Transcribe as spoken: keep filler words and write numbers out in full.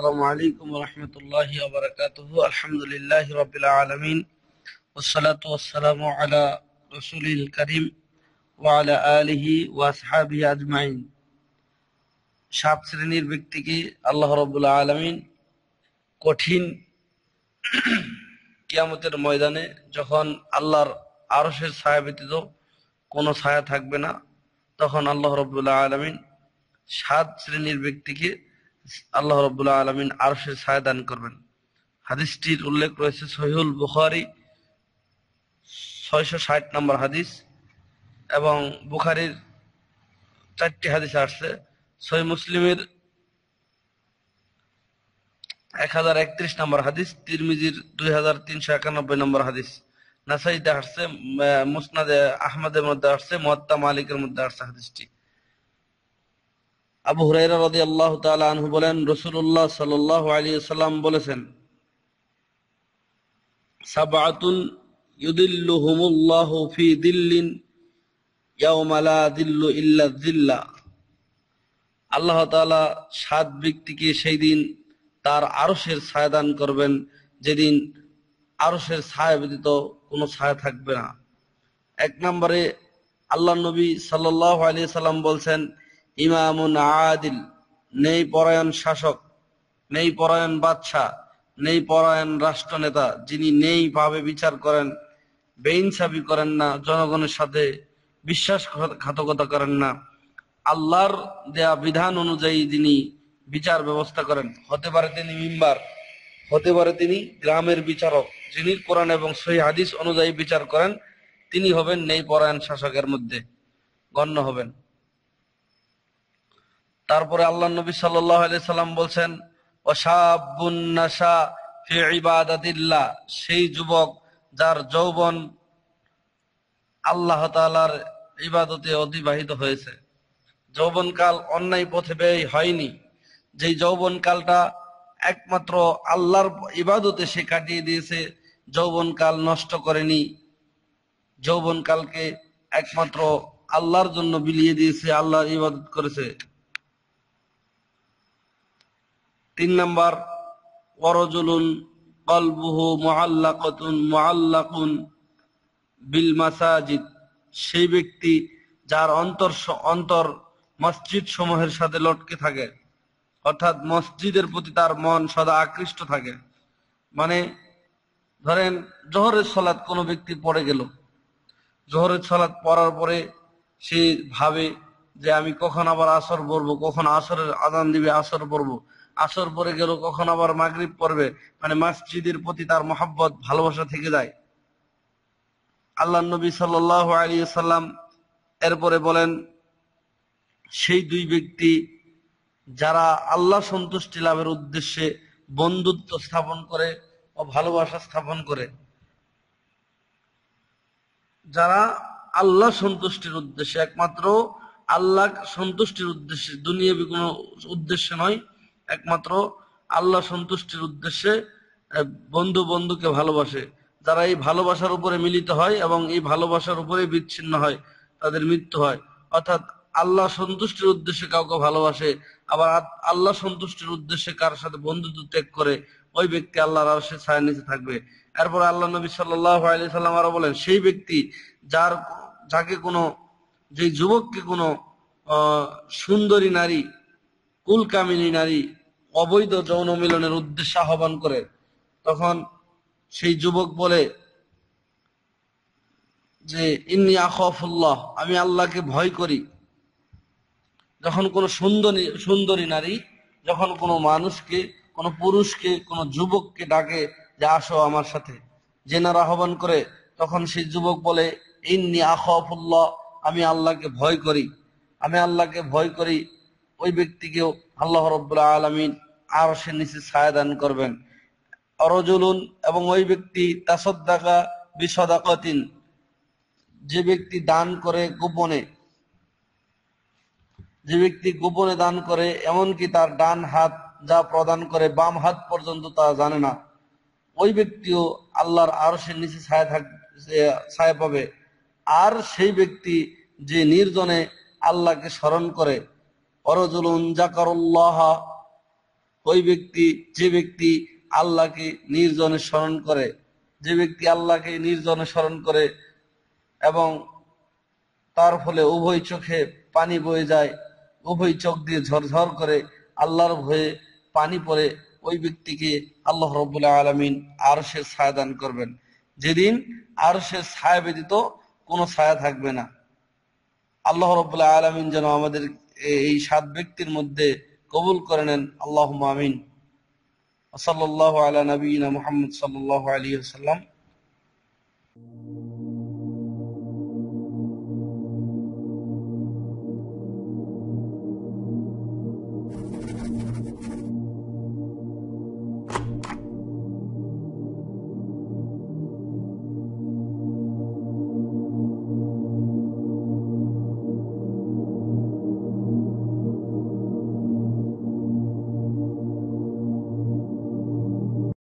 আসসালামু আলাইকুম ওয়া রাহমাতুল্লাহি ওয়া বারাকাতুহু। আলহামদুলিল্লাহি রাব্বিল আলামিন ওয়াসসালাতু ওয়াসসালামু আলা রাসূলিল কারীম ওয়া আলা আলিহি ওয়া আসহাবিহি আজমাইন। সাত শ্রেণীর ব্যক্তিকে আল্লাহ রাব্বুল আলামিন কঠিন কিয়ামতের ময়দানে যখন আল্লাহর আরশের ছায়া ব্যতীত কোনো ছায়া থাকবে না, তখন আল্লাহ রাব্বুল আলামিন সাত শ্রেণীর ব্যক্তিকে আল্লাহ রাব্বুল আলামিন আরশের ছায়া দান করবেন। হাদিসটির উল্লেখ রয়েছে সহিহুল বুখারী ছয়শো ষাট নম্বর হাদিস, এবং বুখারীর চারটি হাদিস আসছে। সহিহ মুসলিমের এক হাজার একত্রিশ নম্বর হাদিস, তিরমিজির দুই হাজার তিনশো একানব্বই নম্বর হাদিস, নাসাইতে আসছে, মুসনাদে আহমদের মধ্যে আসছে, মুয়াত্তা মালিকের মধ্যে আসছে হাদিসটি। আবু হুরায়রা রাদিয়াল্লাহু তাআলা আনহু বলেন, রাসূলুল্লাহ সাল্লাল্লাহু আলাইহি ওয়াসাল্লাম বলেছেন, সাবআতুন ইউদিল্লুহুমুল্লাহু ফি দিল্লিন ইয়াওমা লা দিল্লু ইল্লা দিল্লা। আল্লাহ তাআলা সাত ব্যক্তিকে সেই দিন তার আরশের ছায়া দান করবেন, যেদিন আরশের ছায়া ব্যতীত কোনো ছায়া থাকবে না। এক নম্বরে আল্লাহ নবী সাল্লাল্লাহু আলাইহি সাল্লাম বলছেন, ইমামুন আদিল, নেই পরায়ণ শাসক, নেই পরায়ণ বাদশাহ, নেই পরায়ণ রাষ্ট্রনেতা, যিনি নেই ভাবে বিচার করেন, বেইনসাফি করেন না, জনগণের সাথে বিশ্বাসঘাতকতা করেন না, আল্লাহর দেয়া বিধান অনুযায়ী যিনি বিচার ব্যবস্থা করেন। হতে পারে তিনি মিম্বার, হতে পারে তিনি গ্রামের বিচারক, যিনি কোরআন এবং সহিহ হাদিস অনুযায়ী বিচার করেন, তিনি হবেন নেই পরায়ণ শাসকের মধ্যে গণ্য হবেন। তারপরে আল্লাহ নবী সাল্লাল্লাহু আলাইহি সাল্লাম বলছেন, ওয়াশাবুন নাশা ফি ইবাদাতিল্লাহ, সেই যুবক যার যৌবন আল্লাহ তাআলার ইবাদতে অতিবাহিত হয়েছে, যৌবনকাল অন্যায় পথে ব্যয় হয়নি, যেই যৌবনকালটা একমাত্র আল্লাহর ইবাদতে সে কাটিয়ে দিয়েছে, যৌবনকাল নষ্ট করেনি, যৌবনকালকে একমাত্র আল্লাহর জন্য বিলিয়ে দিয়েছে, আল্লাহর ইবাদত করেছে। তিন নাম্বার, ওয়ারাজুলুন কলবুহু মুআল্লাকাতুন মুআল্লাকুন বিল মাসাজিদ, সেই ব্যক্তি যার অন্তর অন্তর মসজিদ সমূহের সাথে লটকে থাকে, অর্থাৎ মসজিদের প্রতি তার মন সদা আকৃষ্ট থাকে। মানে ধরেন জোহরের সালাত কোনো ব্যক্তি পড়ে গেল, জোহরের সালাত পড়ার পরে সে ভাবে যে আমি কখন আবার আসর পড়বো, কখন আসরের আযান দিবে আসর পড়বো, আসর পড়ে গেল, কখন আবার মাগরিব পড়বে, মানে মসজিদের প্রতি তার মহব্বত ভালোবাসা থেকে যায়। আল্লাহ নবী সাল্লাল্লাহু আলাইহি ওয়াসাল্লাম এরপরে বলেন, সেই দুই ব্যক্তি যারা আল্লাহ সন্তুষ্টি লাভের উদ্দেশ্যে বন্ধুত্ব স্থাপন করে ও ভালোবাসা স্থাপন করে, যারা আল্লাহ সন্তুষ্টির উদ্দেশ্যে, একমাত্র আল্লাহ সন্তুষ্টির উদ্দেশ্যে, দুনিয়াবি কোনো উদ্দেশ্যে নয়, একমাত্র আল্লাহ সন্তুষ্টির উদ্দেশ্যে বন্ধু বন্ধুকে ভালোবাসে, যারা এই ভালোবাসার উপরে মিলিত হয় এবং এই ভালোবাসার উপরে বিচ্ছিন্ন হয়, তাদের মৃত্যু হয়। অর্থাৎ আল্লাহ সন্তুষ্টির উদ্দেশ্যে কাউকে ভালোবাসে, আবার আল্লাহ সন্তুষ্টির উদ্দেশ্যে কার সাথে বন্ধুত্ব ত্যাগ করে, ওই ব্যক্তি আল্লাহর আরশের ছায়ার নিচে থাকবে। এরপর আল্লাহ নবী সাল্লাল্লাহু আলাইহি সাল্লাম আরো বলেন, সেই ব্যক্তি যার যাকে কোনো, যে যুবককে কোনো আহ সুন্দরী নারী, কুলকামিনী নারী অবৈধ যৌন মিলনের উদ্দেশ্যে আহ্বান করে, তখন সেই যুবক বলে যে ইন্নী আখাফুল্লাহ, আমি আল্লাহকে ভয় করি। যখন কোনো সুন্দরী সুন্দরী নারী যখন কোনো মানুষকে, কোনো পুরুষকে, কোনো যুবককে ডাকে যে আসো আমার সাথে, জেনার আহ্বান করে, তখন সেই যুবক বলে ইন্নী আখাফুল্লাহ, আমি আল্লাহকে ভয় করি, আমি আল্লাহকে ভয় করি। ওই ব্যক্তিকেও আল্লাহ রাব্বুল আলামিন আরশের নিচে ছায়া দান করবেন। রাজুলুন, এবং ওই ব্যক্তি তাসাদ্দাকা বিসাদাকাতিন, যে ব্যক্তি দান করে গোপনে, যে ব্যক্তি গোপনে দান করে, এমনকি তার ডান হাত যা প্রদান করে বাম হাত পর্যন্ত তা জানে না, ওই ব্যক্তিও আল্লাহর আরশের নিচে ছায়া থাক ছায়া পাবে। আর সেই ব্যক্তি যে নির্জনে আল্লাহকে স্মরণ করে, ওয়ারাজুলুন যাকারুল্লাহ ওই ব্যক্তি যে ব্যক্তি আল্লাহকে নির্জনে স্মরণ করে, যে ব্যক্তি আল্লাহকে নির্জনে স্মরণ করে এবং তার ফলে উভয় চোখে পানি বয়ে যায়, উভয় চোখ দিয়ে ঝরঝর করে আল্লাহর ভয়ে পানি পড়ে, ওই ব্যক্তিকে আল্লাহ রাব্বুল আলামিন আরশের ছায়া দান করবেন, যেদিন আরশের ছায়া ব্যতীত কোনো ছায়া থাকবে না। আল্লাহ রাব্বুল আলামিন যেন আমাদের এই সাত ব্যক্তির মধ্যে কবুল করে নেন। আল্লাহুম্মা আমিন। সাল্লাল্লাহু আলা নবিয়িনা মুহাম্মদ সাল্লাল্লাহু আলাইহি ওয়াসাল্লাম।